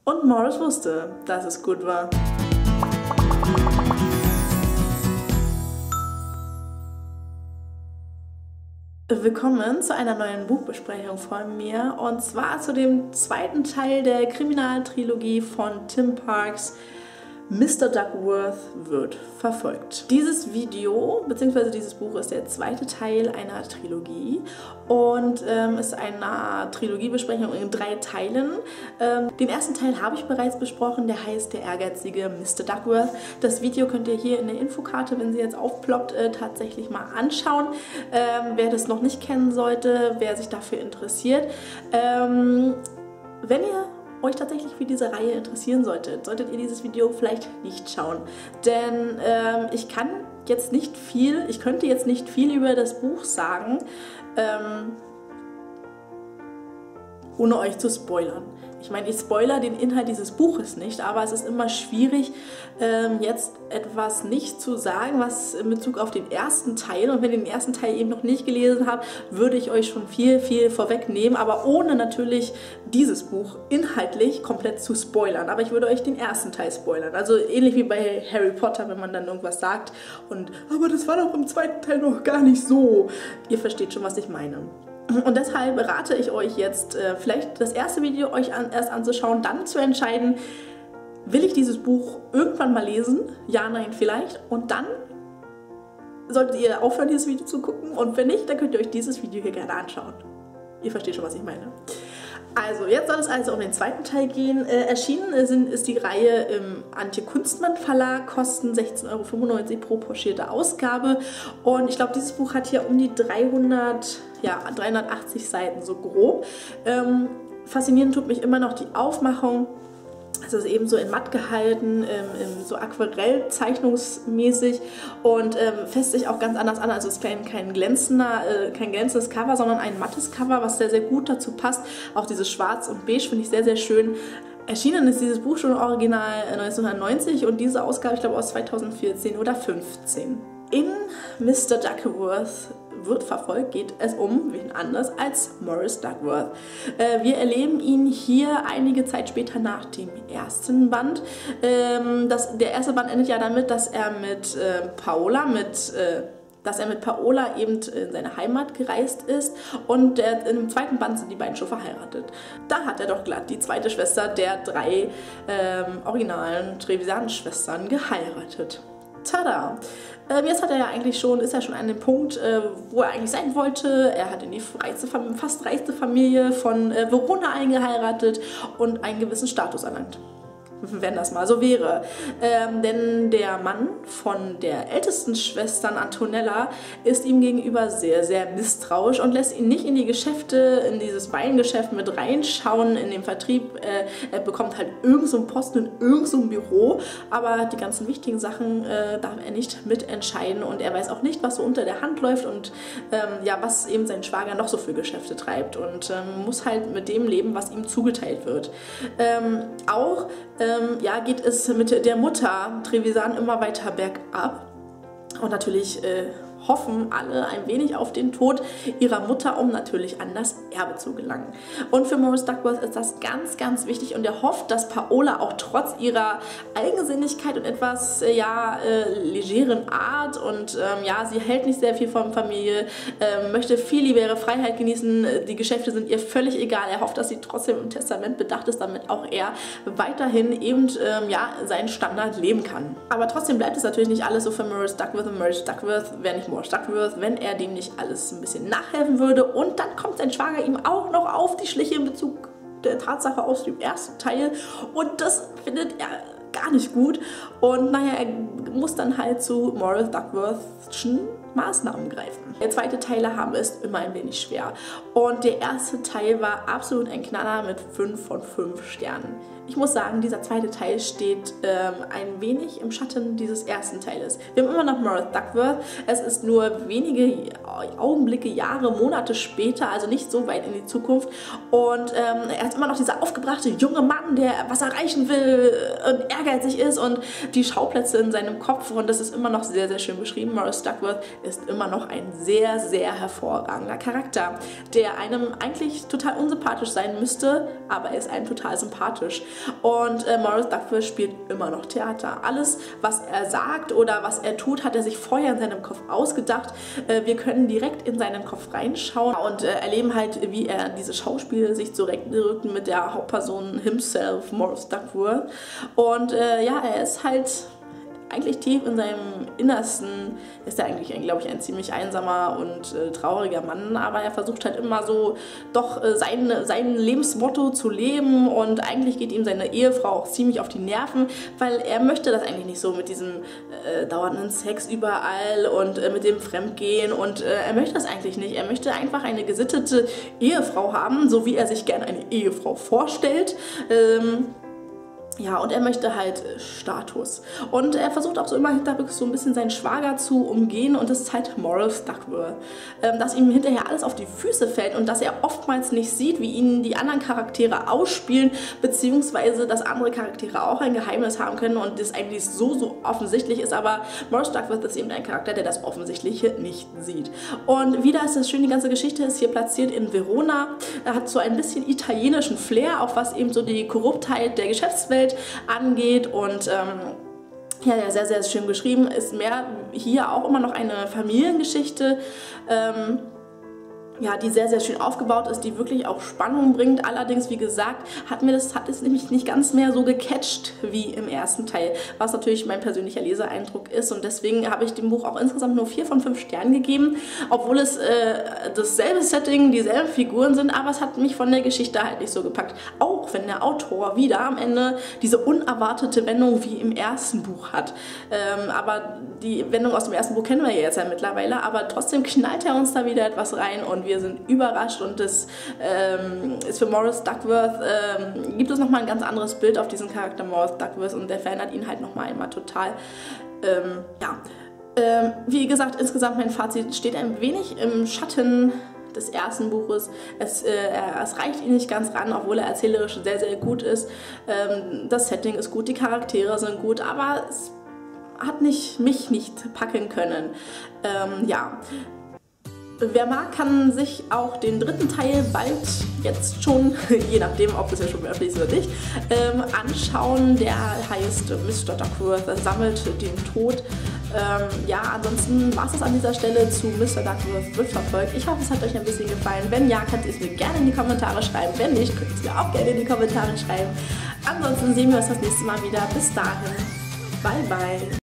Und Morris wusste, dass es gut war. Willkommen zu einer neuen Buchbesprechung von mir, und zwar zu dem zweiten Teil der Kriminaltrilogie von Tim Parks. Mr. Duckworth wird verfolgt. Dieses Video bzw. dieses Buch ist der zweite Teil einer Trilogie und ist eine Trilogiebesprechung in 3 Teilen. Den ersten Teil habe ich bereits besprochen, der heißt Der ehrgeizige Mr. Duckworth. Das Video könnt ihr hier in der Infokarte, wenn sie jetzt aufploppt, tatsächlich mal anschauen. Wer das noch nicht kennen sollte, wer sich dafür interessiert. Wenn ihr euch tatsächlich für diese Reihe interessieren solltet ihr dieses Video vielleicht nicht schauen. Denn ich könnte jetzt nicht viel über das Buch sagen, ohne euch zu spoilern. Ich meine, ich spoilere den Inhalt dieses Buches nicht, aber es ist immer schwierig, jetzt etwas nicht zu sagen, was in Bezug auf den ersten Teil, und wenn ihr den ersten Teil eben noch nicht gelesen habt, würde ich euch schon viel vorwegnehmen, aber ohne natürlich dieses Buch inhaltlich komplett zu spoilern. Aber ich würde euch den ersten Teil spoilern. Also ähnlich wie bei Harry Potter, wenn man dann irgendwas sagt und aber das war doch im zweiten Teil noch gar nicht so. Ihr versteht schon, was ich meine. Und deshalb rate ich euch jetzt, vielleicht das erste Video euch erst anzuschauen, dann zu entscheiden, will ich dieses Buch irgendwann mal lesen? Ja, nein, vielleicht. Und dann solltet ihr aufhören, dieses Video zu gucken. Und wenn nicht, dann könnt ihr euch dieses Video hier gerne anschauen. Ihr versteht schon, was ich meine. Also, jetzt soll es also um den zweiten Teil gehen. Erschienen ist die Reihe im Antje Kunstmann Verlag, kosten 16,95 € pro pochierte Ausgabe. Und ich glaube, dieses Buch hat hier um die 380 Seiten, so grob. Faszinierend tut mich immer noch die Aufmachung. Es ist eben so in matt gehalten, so Aquarellzeichnungsmäßig und fässt sich auch ganz anders an. Also es ist kein glänzendes Cover, sondern ein mattes Cover, was sehr gut dazu passt. Auch dieses Schwarz und Beige finde ich sehr schön. Erschienen ist dieses Buch schon original 1990 und diese Ausgabe, ich glaube, aus 2014 oder 2015. In Mr. Duckworth wird verfolgt, geht es um wen anders als Morris Duckworth. Wir erleben ihn hier einige Zeit später nach dem ersten Band. Der erste Band endet ja damit, dass er mit Paola eben in seine Heimat gereist ist, und im zweiten Band sind die beiden schon verheiratet. Da hat er doch glatt die zweite Schwester der 3 originalen Trevisan-Schwestern geheiratet. Tada! Jetzt ist er schon an dem Punkt, wo er eigentlich sein wollte. Er hat in die fast reichste Familie von Verona eingeheiratet und einen gewissen Status erlangt. Wenn das mal so wäre. Denn der Mann von der ältesten Schwester Antonella ist ihm gegenüber sehr misstrauisch und lässt ihn nicht in die Geschäfte, in dieses Weingeschäft mit reinschauen, in den Vertrieb. Er bekommt halt irgend so einen Posten in irgend so einem Büro, aber die ganzen wichtigen Sachen darf er nicht mitentscheiden, und er weiß auch nicht, was so unter der Hand läuft und was eben sein Schwager noch so für Geschäfte treibt, und muss halt mit dem leben, was ihm zugeteilt wird. Geht es mit der Mutter Trevisan immer weiter bergab, und natürlich hoffen alle ein wenig auf den Tod ihrer Mutter, um natürlich an das Erbe zu gelangen. Und für Morris Duckworth ist das ganz wichtig, und er hofft, dass Paola auch trotz ihrer Eigensinnigkeit und etwas legeren Art und sie hält nicht sehr viel von Familie, möchte viel libere Freiheit genießen, die Geschäfte sind ihr völlig egal. Er hofft, dass sie trotzdem im Testament bedacht ist, damit auch er weiterhin eben seinen Standard leben kann. Aber trotzdem bleibt es natürlich nicht alles so für Morris Duckworth, und Morris Duckworth wäre nicht Morris Duckworth, wenn er dem nicht alles ein bisschen nachhelfen würde, und dann kommt sein Schwager ihm auch noch auf die Schliche in Bezug der Tatsache aus dem ersten Teil, und das findet er gar nicht gut, und er muss dann halt zu Morris Duckworthschen Maßnahmen greifen. Der zweite Teil haben es immer ein wenig schwer, und der erste Teil war absolut ein Knaller mit 5 von 5 Sternen. Ich muss sagen, dieser zweite Teil steht ein wenig im Schatten dieses ersten Teiles. Wir haben immer noch Morris Duckworth. Es ist nur wenige Augenblicke, Jahre, Monate später, also nicht so weit in die Zukunft. Und er ist immer noch dieser aufgebrachte junge Mann, der was erreichen will und ehrgeizig ist, und die Schauplätze in seinem Kopf. Und das ist immer noch sehr schön beschrieben. Morris Duckworth ist immer noch ein sehr, sehr hervorragender Charakter, der einem eigentlich total unsympathisch sein müsste, aber er ist einem total sympathisch. Und Maurice Duckworth spielt immer noch Theater. Alles, was er sagt oder was er tut, hat er sich vorher in seinem Kopf ausgedacht. Wir können direkt in seinen Kopf reinschauen und erleben halt, wie er diese Schauspiel sich zurechtrückt mit der Hauptperson himself, Maurice Duckworth. Und ja, er ist halt eigentlich tief in seinem Innersten, ist er eigentlich, glaube ich, ein ziemlich einsamer und trauriger Mann, aber er versucht halt immer so doch sein Lebensmotto zu leben und eigentlich geht ihm seine Ehefrau auch ziemlich auf die Nerven, weil er möchte das eigentlich nicht so mit diesem dauernden Sex überall und mit dem Fremdgehen und er möchte das eigentlich nicht. Er möchte einfach eine gesittete Ehefrau haben, so wie er sich gerne eine Ehefrau vorstellt. Ja, und er möchte halt Status. Und er versucht auch so immer hinterrücks so ein bisschen seinen Schwager zu umgehen und das ist halt Maurice Duckworth. Dass ihm hinterher alles auf die Füße fällt und dass er oftmals nicht sieht, wie ihn die anderen Charaktere ausspielen, beziehungsweise dass andere Charaktere auch ein Geheimnis haben können und das eigentlich so offensichtlich ist, aber Maurice Duckworth ist eben ein Charakter, der das Offensichtliche nicht sieht. Und wieder ist das schön, die ganze Geschichte ist hier platziert in Verona. Er hat so ein bisschen italienischen Flair, auch was eben so die Korruptheit der Geschäftswelt angeht und ja, sehr, sehr schön geschrieben. Ist mehr hier auch immer noch eine Familiengeschichte, ja, die sehr, sehr schön aufgebaut ist, die wirklich auch Spannung bringt. Allerdings, wie gesagt, hat es nämlich nicht ganz mehr so gecatcht wie im ersten Teil, was natürlich mein persönlicher Leseeindruck ist und deswegen habe ich dem Buch auch insgesamt nur 4 von 5 Sternen gegeben, obwohl es dasselbe Setting, dieselben Figuren sind, aber es hat mich von der Geschichte halt nicht so gepackt. Auch wenn der Autor wieder am Ende diese unerwartete Wendung wie im ersten Buch hat. Aber die Wendung aus dem ersten Buch kennen wir ja jetzt ja mittlerweile, aber trotzdem knallt er uns da wieder etwas rein und wir sind überrascht und das ist für Maurice Duckworth, gibt es nochmal ein ganz anderes Bild auf diesen Charakter Maurice Duckworth und der verändert ihn halt nochmal einmal total. Ja, wie gesagt, insgesamt mein Fazit steht ein wenig im Schatten des ersten Buches. Es reicht ihn nicht ganz ran, obwohl er erzählerisch sehr, sehr gut ist. Das Setting ist gut, die Charaktere sind gut, aber es hat mich nicht packen können. Ja. Wer mag, kann sich auch den dritten Teil bald jetzt schon, je nachdem, ob es ja schon veröffentlicht ist oder nicht, anschauen. Der heißt Mr. Duckworth sammelt den Tod. Ja, ansonsten war es das an dieser Stelle zu Mr. Duckworth wird verfolgt. Ich hoffe, es hat euch ein bisschen gefallen. Wenn ja, könnt ihr es mir gerne in die Kommentare schreiben. Wenn nicht, könnt ihr es mir auch gerne in die Kommentare schreiben. Ansonsten sehen wir uns das nächste Mal wieder. Bis dahin. Bye, bye.